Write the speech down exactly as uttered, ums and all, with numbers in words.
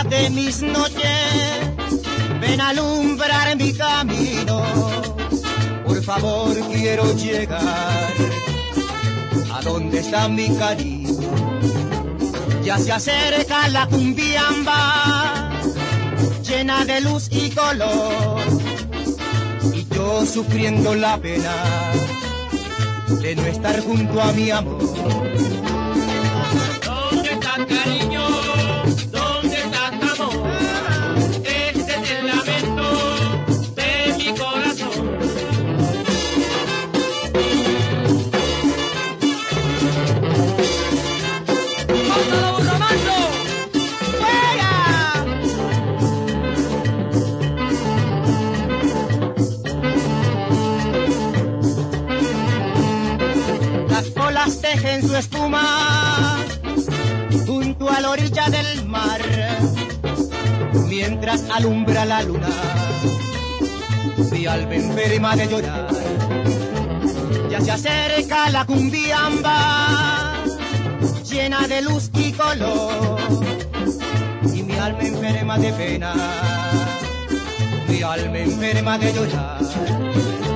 de mis noches, ven a alumbrar mi camino. Por favor quiero llegar a donde está mi cariño. Ya se acerca la cumbiamba, llena de luz y color, y yo sufriendo la pena de no estar junto a mi amor. ¿Dónde estás, cariño? ¿Dónde estás, amor? Este es el lamento de mi corazón. ¡Pásalo, borramancho! ¡Fuera! Las olas tejen su espuma junto a la orilla del mar, mientras alumbra la luna, mi alma enferma de llorar. Ya se acerca la cumbiamba, llena de luz y color, y mi alma enferma de pena, mi alma enferma de llorar.